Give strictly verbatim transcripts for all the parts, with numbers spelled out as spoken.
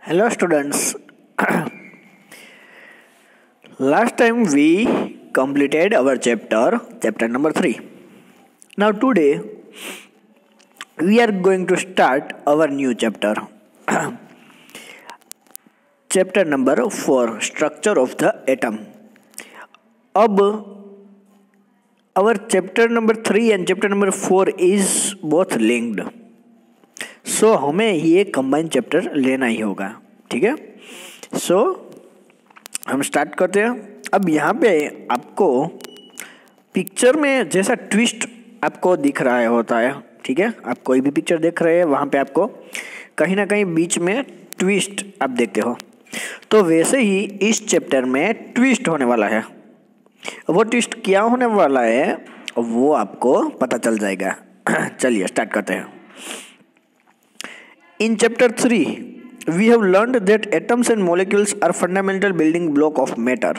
Hello students. Last time we completed our chapter, chapter number three. Now today we are going to start our new chapter. Chapter number four, structure of the atom. अब our chapter number three and chapter number four is both linked. So so, हमें ये combine chapter लेना ही होगा, ठीक है. सो so, हम start करते हैं. अब यहाँ पे आपको पिक्चर में जैसा ट्विस्ट आपको दिख रहा है होता है, ठीक है. आप कोई भी पिक्चर देख रहे हैं वहाँ पे आपको कहीं ना कहीं बीच में ट्विस्ट आप देखते हो. तो वैसे ही इस चैप्टर में ट्विस्ट होने वाला है. वो ट्विस्ट क्या होने वाला है वो आपको पता चल जाएगा. चलिए स्टार्ट करते हैं. In chapter three, we have learned that atoms and molecules are fundamental building block of matter.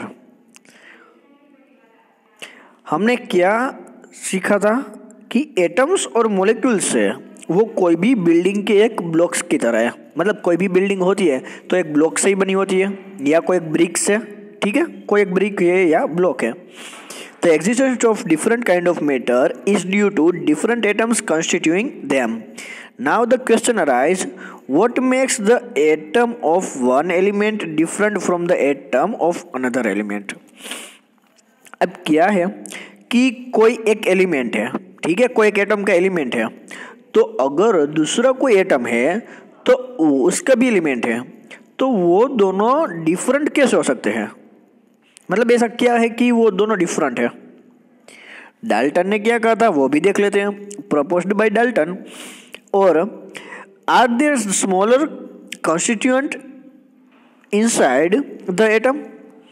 हमने क्या सीखा था कि एटम्स और मोलिक्यूल्स है वो कोई भी बिल्डिंग के एक ब्लॉक्स की तरह है. मतलब कोई भी बिल्डिंग होती है तो एक ब्लॉक से ही बनी होती है या कोई एक ब्रिक से, ठीक है. कोई एक ब्रिक है या ब्लॉक है. The existence of different kind of matter is due to different atoms constituting them. Now the question arises, what makes the atom of one element different from the atom of another element? अब क्या है कि कोई एक element है, ठीक है, कोई एक एटम का एलिमेंट है. तो अगर दूसरा कोई एटम है तो उसका भी एलिमेंट है, तो वो दोनों डिफरेंट कैसे हो सकते हैं? मतलब ऐसा क्या है कि वो दोनों डिफरेंट है? डाल्टन ने क्या कहा था वो भी देख लेते हैं. Proposed by Dalton. और are there smaller constituent inside the atom.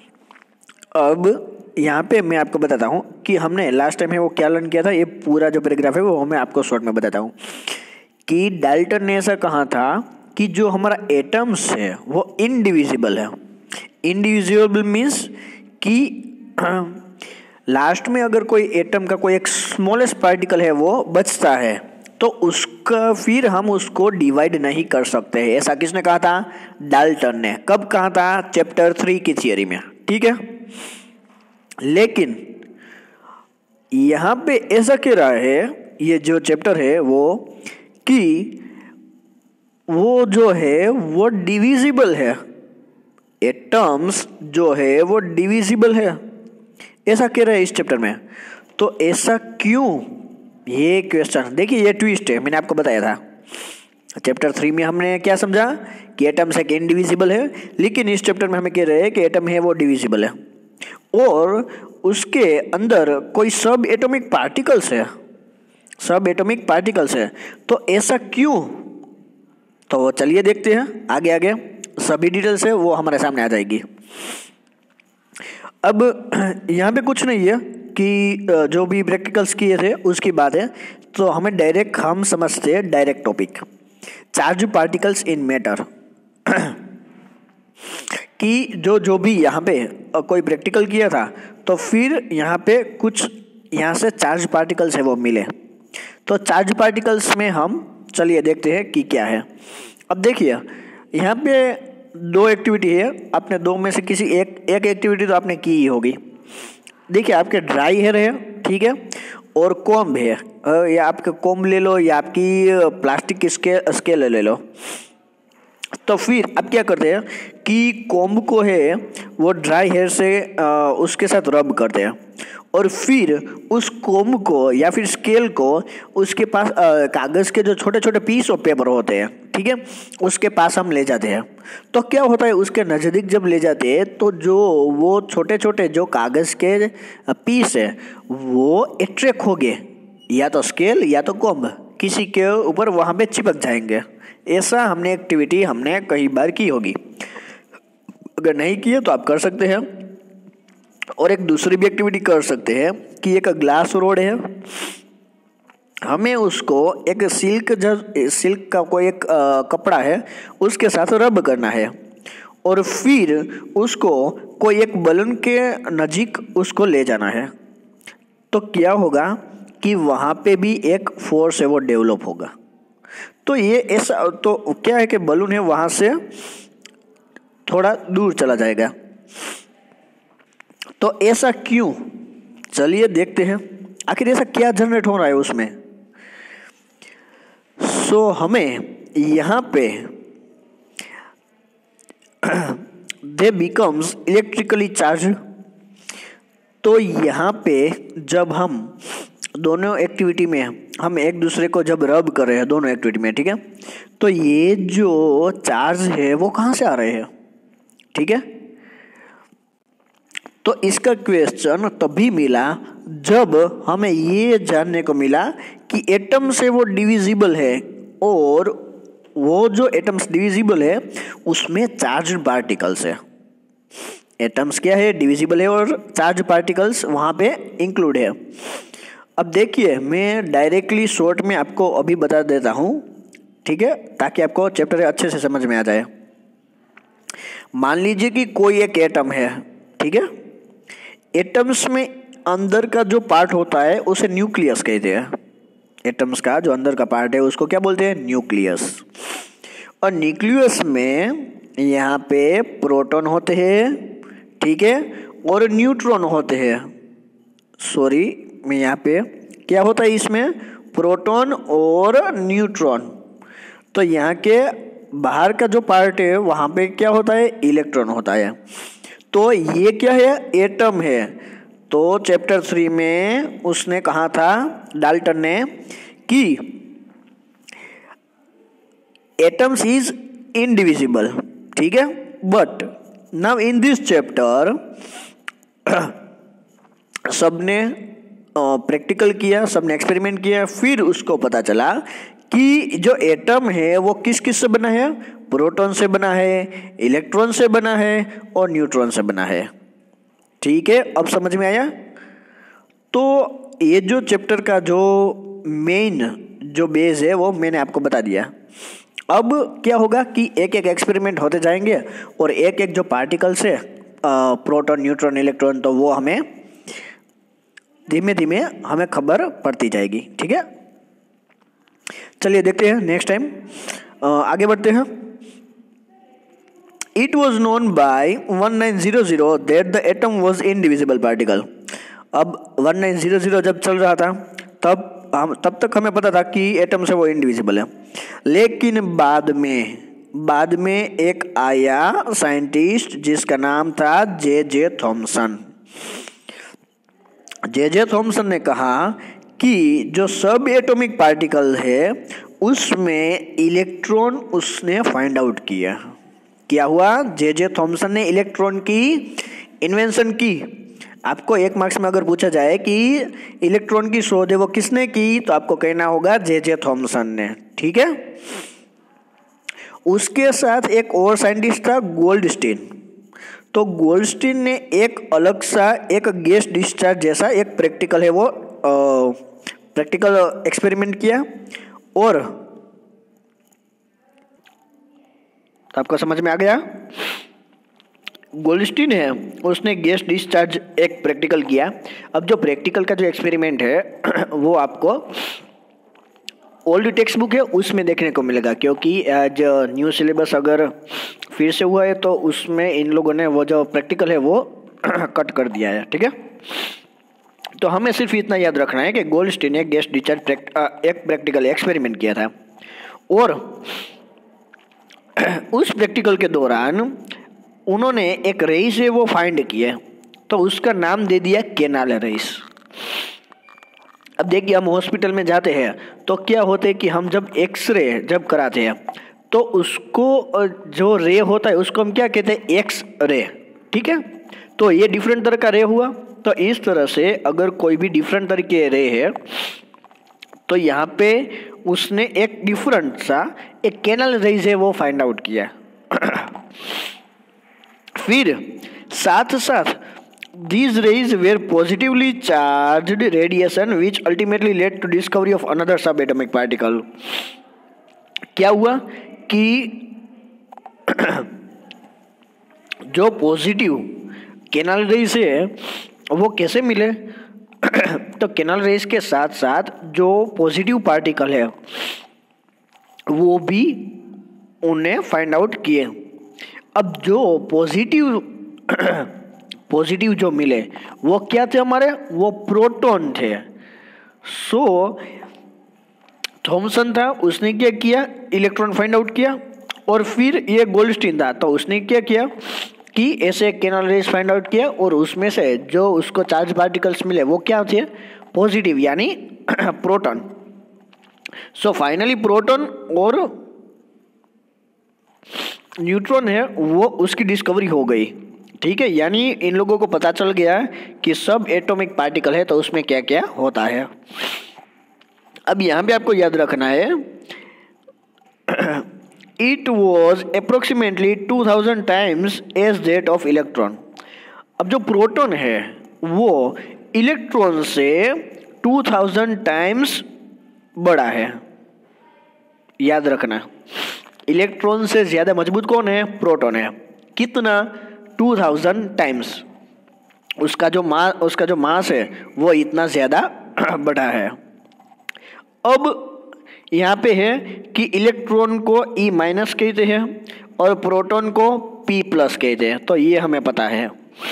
अब यहाँ पे मैं आपको बताता हूँ कि हमने लास्ट टाइम है वो क्या लर्न किया था. ये पूरा जो पैराग्राफ है वो मैं आपको शॉर्ट में बताता हूँ कि डाल्टन ने ऐसा कहा था कि जो हमारा एटम्स है वो इनडिविजिबल है. इनडिविजिबल मीन्स कि लास्ट में अगर कोई एटम का कोई एक स्मॉलेस्ट पार्टिकल है वो बचता है तो उसका फिर हम उसको डिवाइड नहीं कर सकते हैं. ऐसा किसने कहा था? डाल्टन ने. कब कहा था? चैप्टर थ्री की थियरी में, ठीक है. लेकिन यहाँ पे ऐसा कह रहा है ये जो चैप्टर है वो कि वो जो है वो डिविजिबल है. एटम्स जो है वो डिविजिबल है ऐसा कह रहा है इस चैप्टर में. तो ऐसा क्यों? ये क्वेश्चन देखिए, ये ट्विस्ट है. मैंने आपको बताया था चैप्टर थ्री में हमने क्या समझा कि एटम्स एक इनडिविजिबल है, लेकिन इस चैप्टर में हमें कह रहे हैं कि एटम है वो डिविजिबल है और उसके अंदर कोई सब एटॉमिक पार्टिकल्स है, सब एटॉमिक पार्टिकल्स है. तो ऐसा क्यों? तो चलिए देखते हैं आगे आगे सभी डिटेल्स है वो हमारे सामने आ जाएगी. अब यहाँ पे कुछ नहीं है कि जो भी प्रैक्टिकल्स किए थे उसकी बात है. तो हमें डायरेक्ट हम समझते हैं direct topic charge particles in matter कि जो जो भी यहाँ पे कोई प्रैक्टिकल किया था तो फिर यहाँ पे कुछ यहाँ से चार्ज पार्टिकल्स है वो मिले. तो चार्ज पार्टिकल्स में हम चलिए देखते हैं कि क्या है. अब देखिए यहाँ पे दो एक्टिविटी है. आपने दो में से किसी एक एक एक्टिविटी तो आपने की ही होगी. देखिए आपके ड्राई हेयर है, ठीक है, और कॉम्ब है. या आपका कॉम्ब ले लो या आपकी प्लास्टिक की स्केल स्केल ले लो. तो फिर आप क्या करते हैं कि कॉम्ब को है वो ड्राई हेयर से आ, उसके साथ रब करते हैं और फिर उस कॉम्ब को या फिर स्केल को उसके पास कागज़ के जो छोटे छोटे पीस ऑफ पेपर होते हैं, ठीक है, उसके पास हम ले जाते हैं. तो क्या होता है उसके नज़दीक जब ले जाते हैं तो जो वो छोटे छोटे जो कागज़ के पीस है वो अट्रैक्ट होंगे या तो स्केल या तो कॉम्ब किसी के ऊपर वहाँ पे चिपक जाएंगे. ऐसा हमने एक्टिविटी हमने कई बार की होगी. अगर नहीं की है तो आप कर सकते हैं. और एक दूसरी भी एक्टिविटी कर सकते हैं कि एक ग्लास रोड है, हमें उसको एक सिल्क जब सिल्क का कोई एक आ, कपड़ा है उसके साथ रब करना है और फिर उसको कोई एक बलून के नज़दीक उसको ले जाना है. तो क्या होगा कि वहाँ पे भी एक फोर्स है वो डेवलप होगा. तो ये ऐसा तो क्या है कि बलून है वहाँ से थोड़ा दूर चला जाएगा। तो ऐसा क्यों, चलिए देखते हैं आखिर ऐसा क्या जनरेट हो रहा है उसमें। सो so, हमें यहाँ पे दे बिकम्स इलेक्ट्रिकली चार्ज। तो यहाँ पे जब हम दोनों एक्टिविटी में हम एक दूसरे को जब रब कर रहे हैं दोनों एक्टिविटी में, ठीक है, तो ये जो चार्ज है वो कहाँ से आ रहे हैं, ठीक है। तो इसका क्वेश्चन तभी मिला जब हमें ये जानने को मिला कि एटम से वो डिविजिबल है, और वो जो एटम्स डिविजिबल है उसमें चार्ज पार्टिकल्स है। एटम्स क्या है, डिविजिबल है, और चार्ज पार्टिकल्स वहाँ पे इंक्लूड है। अब देखिए मैं डायरेक्टली शॉर्ट में आपको अभी बता देता हूँ, ठीक है, ताकि आपको चैप्टर अच्छे से समझ में आ जाए। मान लीजिए कि कोई एक एटम है, ठीक है। एटम्स में अंदर का जो पार्ट होता है उसे न्यूक्लियस कहते हैं। एटम्स का जो अंदर का पार्ट है उसको क्या बोलते हैं, न्यूक्लियस। और न्यूक्लियस में यहाँ पे प्रोटॉन होते हैं, ठीक है, और न्यूट्रॉन होते हैं। सॉरी मैं यहाँ पे क्या होता है इसमें, प्रोटॉन और न्यूट्रॉन। तो यहाँ के बाहर का जो पार्ट है वहाँ पे क्या होता है, इलेक्ट्रॉन होता है। तो ये क्या है, एटम है। तो चैप्टर थ्री में उसने कहा था डाल्टन ने कि एटम्स इज इनडिविजिबल, ठीक है। But now in this chapter सबने प्रैक्टिकल किया, सबने एक्सपेरिमेंट किया, फिर उसको पता चला कि जो एटम है वो किस किस से बना है, प्रोटॉन से बना है, इलेक्ट्रॉन से बना है, और न्यूट्रॉन से बना है, ठीक है। अब समझ में आया। तो ये जो चैप्टर का जो मेन जो बेस है वो मैंने आपको बता दिया। अब क्या होगा कि एक एक एक्सपेरिमेंट होते जाएंगे और एक एक जो पार्टिकल्स है, प्रोटॉन, न्यूट्रॉन, इलेक्ट्रॉन, तो वो हमें धीमे धीमे हमें खबर पड़ती जाएगी, ठीक है। चलिए देखते हैं नेक्स्ट टाइम, आगे बढ़ते हैं। It was known by nineteen hundred that the atom was indivisible particle. अब nineteen hundred जब चल रहा था तब हम तब तक हमें पता था कि एटम से वो इंडिविजिबल है। लेकिन बाद में बाद में एक आया साइंटिस्ट जिसका नाम था जे जे थॉमसन। जे जे थॉमसन ने कहा कि जो सब एटॉमिक पार्टिकल है उसमें इलेक्ट्रॉन उसने फाइंड आउट किया। क्या हुआ, जे जे थॉमसन ने इलेक्ट्रॉन की इन्वेंशन की। आपको एक मार्क्स में अगर पूछा जाए कि इलेक्ट्रॉन की शोध है वो किसने की, तो आपको कहना होगा जे जे थॉमसन ने, ठीक है। उसके साथ एक और साइंटिस्ट था गोल्डस्टीन। तो गोल्डस्टीन ने एक अलग सा एक गैस डिस्चार्ज जैसा एक प्रैक्टिकल है वो प्रैक्टिकल एक्सपेरिमेंट किया। और तो आपको समझ में आ गया, गोल्डस्टीन है उसने गैस डिस्चार्ज एक प्रैक्टिकल किया। अब जो प्रैक्टिकल का जो एक्सपेरिमेंट है वो आपको ओल्ड टेक्स्ट बुक है उसमें देखने को मिलेगा, क्योंकि जो न्यू सिलेबस अगर फिर से हुआ है तो उसमें इन लोगों ने वो जो प्रैक्टिकल है वो कट कर दिया है, ठीक है। तो हमें सिर्फ इतना याद रखना है कि गोल्डस्टीन ने गैस डिस्चार्ज एक प्रैक्टिकल एक्सपेरिमेंट किया था, और उस प्रैक्टिकल के दौरान उन्होंने एक रेस है वो फाइंड किए, तो उसका नाम दे दिया केनाल रेस। अब देखिए हम हॉस्पिटल में जाते हैं तो क्या होते हैं कि हम जब एक्सरे जब कराते हैं तो उसको जो रे होता है उसको हम क्या कहते हैं, एक्स रे, ठीक है। तो ये डिफरेंट तरह का रे हुआ। तो इस तरह से अगर कोई भी डिफरेंट तरह के रे है तो यहाँ पे उसने एक डिफरेंट सा एक कैनल रेज है वो फाइंड आउट किया। फिर साथ साथ these rays were positively charged radiation which ultimately led to discovery of another subatomic particle। क्या हुआ कि जो पॉजिटिव कैनल रेज है वो कैसे मिले, तो कैनल रेज के साथ साथ जो पॉजिटिव पार्टिकल है वो भी उन्हें फाइंड आउट किए। अब जो पॉजिटिव पॉजिटिव जो मिले वो क्या थे हमारे, वो प्रोटॉन थे। सो थॉमसन था, उसने क्या किया, इलेक्ट्रॉन फाइंड आउट किया। और फिर ये गोल्डस्टीन था, तो उसने क्या किया कि ऐसे कैनल रेज फाइंड आउट किया और उसमें से जो उसको चार्ज पार्टिकल्स मिले वो क्या थे, पॉजिटिव यानी प्रोटॉन। सो फाइनली प्रोटॉन और न्यूट्रॉन है वो उसकी डिस्कवरी हो गई। ठीक है, यानी इन लोगों को पता चल गया कि सब एटॉमिक पार्टिकल है तो उसमें क्या क्या होता है। अब यहाँ पे आपको याद रखना है it was approximately two thousand times as that of electron. अब जो प्रोटॉन है वो इलेक्ट्रॉन से टू थाउजेंड टाइम्स बड़ा है, याद रखना। इलेक्ट्रॉन से ज्यादा मजबूत कौन है, प्रोटॉन है। कितना, टू थाउजेंड टाइम्स। उसका जो मा उसका जो मास है वो इतना ज्यादा बड़ा है। अब यहाँ पे है कि इलेक्ट्रॉन को ई माइनस कहते हैं और प्रोटॉन को पी प्लस कहते हैं, तो ये हमें पता है।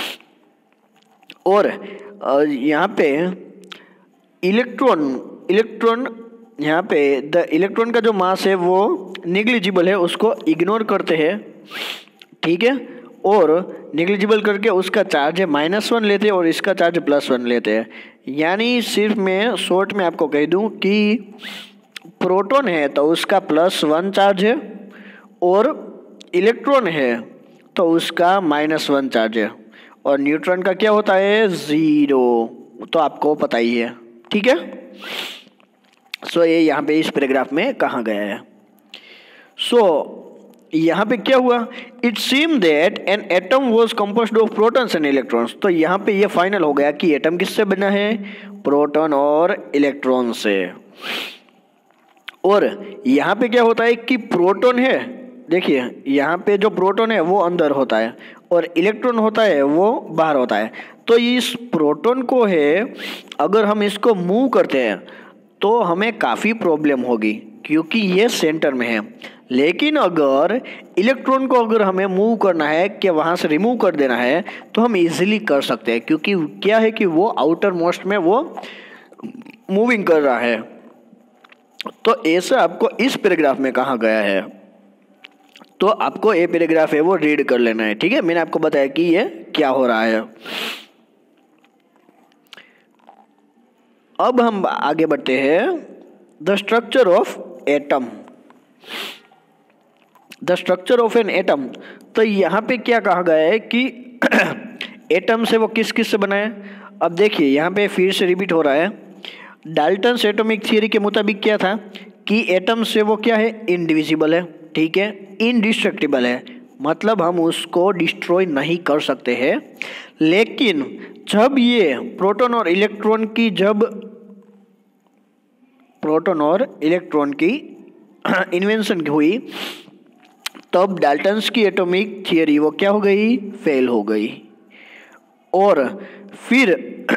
और यहाँ पे इलेक्ट्रॉन इलेक्ट्रॉन यहाँ पे द इलेक्ट्रॉन का जो मास है वो निग्लिजिबल है, उसको इग्नोर करते हैं। ठीक है, और निग्लिजिबल करके उसका चार्ज है माइनस वन लेते हैं और इसका चार्ज प्लस वन लेते हैं। यानी सिर्फ मैं शॉर्ट में आपको कह दूं कि प्रोटॉन है तो उसका प्लस वन चार्ज है और इलेक्ट्रॉन है तो उसका माइनस वन चार्ज है और न्यूट्रॉन का क्या होता है, ज़ीरो। तो आपको पता ही है। ठीक है, सो so, ये यहाँ पे इस पैराग्राफ में कहा गया है। सो so, यहाँ पे क्या हुआ, it seem that an atom was composed of protons and electrons. तो यहाँ पे ये फाइनल हो गया कि एटम किससे बना है, प्रोटॉन और इलेक्ट्रॉन से। और यहाँ पे क्या होता है कि प्रोटॉन है, देखिए यहाँ पे जो प्रोटॉन है वो अंदर होता है और इलेक्ट्रॉन होता है वो बाहर होता है। तो इस प्रोटॉन को है अगर हम इसको मूव करते हैं तो हमें काफ़ी प्रॉब्लम होगी क्योंकि ये सेंटर में है। लेकिन अगर इलेक्ट्रॉन को अगर हमें मूव करना है कि वहाँ से रिमूव कर देना है तो हम इजीली कर सकते हैं, क्योंकि क्या है कि वो आउटर मोस्ट में वो मूविंग कर रहा है। तो ऐसा आपको इस पैराग्राफ में कहा गया है, तो आपको ये पैराग्राफ है वो रीड कर लेना है। ठीक है, मैंने आपको बताया कि ये क्या हो रहा है। अब हम आगे बढ़ते हैं, the structure of atom. The structure of an atom, तो यहाँ पे क्या कहा गया है कि एटम से वो किस किस से बना है। अब देखिए यहाँ पे फिर से रिपीट हो रहा है, डाल्टन्स एटॉमिक थियरी के मुताबिक क्या था कि एटम से वो क्या है, इनडिविजिबल है। ठीक है, इनडिस्ट्रक्टिबल है, मतलब हम उसको डिस्ट्रॉय नहीं कर सकते हैं। लेकिन जब ये प्रोटॉन और इलेक्ट्रॉन की जब प्रोटॉन और इलेक्ट्रॉन की इन्वेंशन हुई तब डाल्टन्स की एटॉमिक थियरी वो क्या हो गई, फेल हो गई। और फिर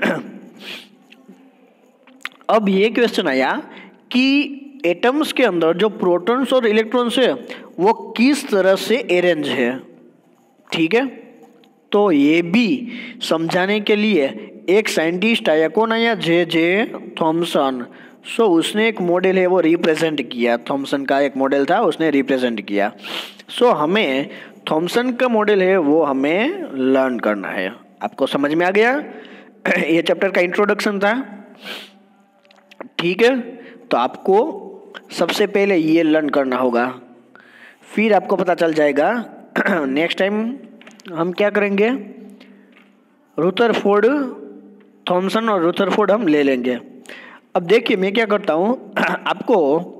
अब ये क्वेश्चन आया कि एटम्स के अंदर जो प्रोटॉन्स और इलेक्ट्रॉन्स है वो किस तरह से अरेंज है। ठीक है, तो ये भी समझाने के लिए एक साइंटिस्ट आया, कौन आया, जे जे थॉमसन। सो उसने एक मॉडल है वो रिप्रेजेंट किया, थॉमसन का एक मॉडल था उसने रिप्रेजेंट किया। सो हमें थॉमसन का मॉडल है वो हमें लर्न करना है। आपको समझ में आ गया, ये चैप्टर का इंट्रोडक्शन था। ठीक है, तो आपको सबसे पहले ये लर्न करना होगा, फिर आपको पता चल जाएगा। नेक्स्ट टाइम हम क्या करेंगे, रुदरफोर्ड, थॉमसन और रुदरफोर्ड हम ले लेंगे। अब देखिए मैं क्या करता हूँ, आपको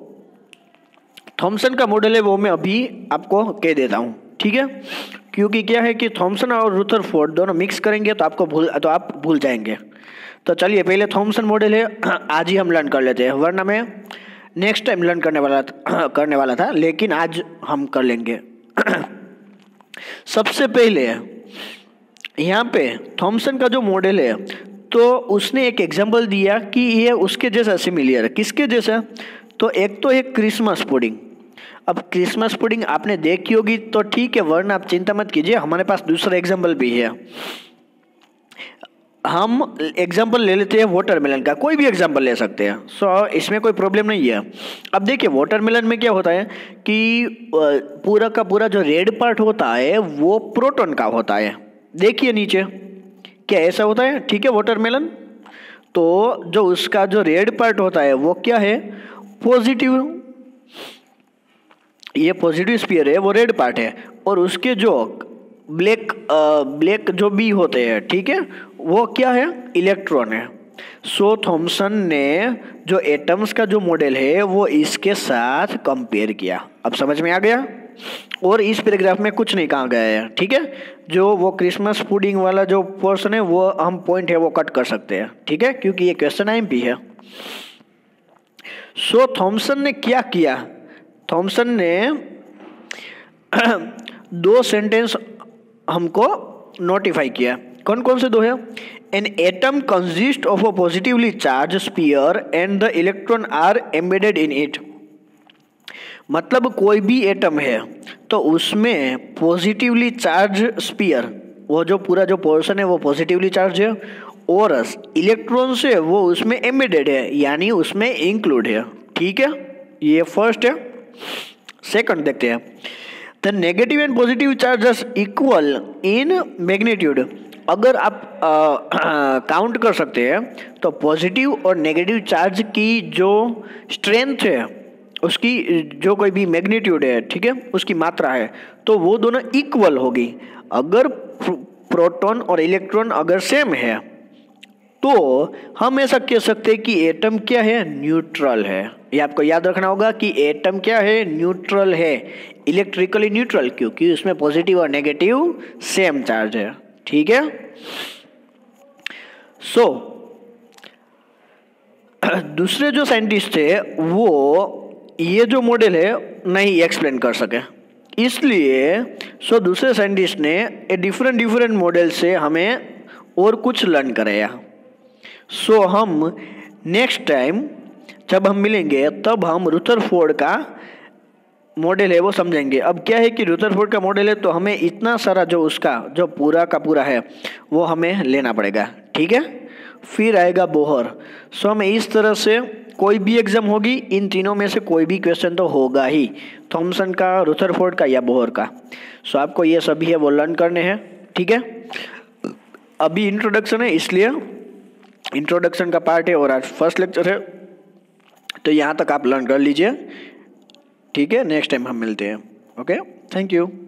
थॉमसन का मॉडल है वो मैं अभी आपको कह देता हूँ। ठीक है, क्योंकि क्या है कि थॉमसन और रुदरफोर्ड दोनों मिक्स करेंगे तो आपको भूल तो आप भूल जाएंगे। तो चलिए पहले थॉमसन मॉडल है आज ही हम लर्न कर लेते हैं, वरना मैं नेक्स्ट टाइम लर्न करने वाला करने वाला था, लेकिन आज हम कर लेंगे। सबसे पहले यहाँ पे थॉमसन का जो मॉडल है तो उसने एक एग्जांपल दिया कि ये उसके जैसा सिमिलर है। किसके जैसा, तो एक तो है क्रिसमस पुडिंग। अब क्रिसमस पुडिंग आपने देखी होगी तो ठीक है, वरना आप चिंता मत कीजिए, हमारे पास दूसरा एग्जाम्पल भी है। हम एग्जाम्पल ले लेते हैं वाटरमेलन का, कोई भी एग्जाम्पल ले सकते हैं, सो so, इसमें कोई प्रॉब्लम नहीं है। अब देखिए वाटरमेलन में क्या होता है कि पूरा का पूरा जो रेड पार्ट होता है वो प्रोटॉन का होता है। देखिए नीचे, क्या ऐसा होता है? ठीक है, वाटरमेलन, तो जो उसका जो रेड पार्ट होता है वो क्या है? पॉजिटिव। ये पॉजिटिव स्फीयर है, वो रेड पार्ट है, और उसके जो ब्लैक ब्लैक जो बी होते हैं, ठीक है, वो क्या है? इलेक्ट्रॉन है। सो थॉमसन ने जो एटम्स का जो मॉडल है वो इसके साथ कंपेयर किया। अब समझ में आ गया? और इस पैराग्राफ में कुछ नहीं कहा गया है, ठीक है। जो वो क्रिसमस पुडिंग वाला जो पोर्शन है वो हम पॉइंट है वो कट कर सकते हैं, ठीक है, क्योंकि ये क्वेश्चन आईएमपी है। सो थॉमसन ने क्या किया? थॉमसन ने दो सेंटेंस हमको नोटिफाई किया। कौन कौन से दो है? An atom consist of a positively charge sphere and the electron are embedded in it. मतलब कोई भी एटम है तो उसमें पॉजिटिवली चार्ज स्फीयर, वो जो पूरा जो पोर्शन है वो पॉजिटिवली चार्ज है, और इलेक्ट्रॉन से वो उसमें एम्बेडेड है, यानी उसमें इंक्लूड है, ठीक है। ये फर्स्ट है। सेकंड देखते हैं, the negative and positive charges equal in magnitude. अगर आप काउंट कर सकते हैं तो पॉजिटिव और नेगेटिव चार्ज की जो स्ट्रेंथ है, उसकी जो कोई भी मैग्नीट्यूड है, ठीक है, उसकी मात्रा है, तो वो दोनों इक्वल होगी। अगर प्रोटॉन और इलेक्ट्रॉन अगर सेम है तो हम ऐसा कह सकते हैं कि एटम क्या है? न्यूट्रल है। ये आपको याद रखना होगा कि एटम क्या है? न्यूट्रल है, इलेक्ट्रिकली न्यूट्रल, क्योंकि उसमें पॉजिटिव और नेगेटिव सेम चार्ज है, ठीक है। सो so, दूसरे जो साइंटिस्ट थे वो ये जो मॉडल है नहीं एक्सप्लेन कर सके, इसलिए सो so, दूसरे साइंटिस्ट ने ए डिफरेंट डिफरेंट मॉडल से हमें और कुछ लर्न कराया। सो so, हम नेक्स्ट टाइम जब हम मिलेंगे तब हम रुदरफोर्ड का मॉडल है वो समझेंगे। अब क्या है कि रुदरफोर्ड का मॉडल है तो हमें इतना सारा जो उसका जो पूरा का पूरा है वो हमें लेना पड़ेगा, ठीक है। फिर आएगा बोहर। सो हमें इस तरह से कोई भी एग्जाम होगी, इन तीनों में से कोई भी क्वेश्चन तो होगा ही, थॉमसन का, रुदरफोर्ड का या बोहर का। सो आपको ये सभी है वो लर्न करने हैं, ठीक है। अभी इंट्रोडक्शन है, इसलिए इंट्रोडक्शन का पार्ट है और आज फर्स्ट लेक्चर है, तो यहाँ तक आप लर्न कर लीजिए, ठीक है। नेक्स्ट टाइम हम मिलते हैं। Okay, thank you.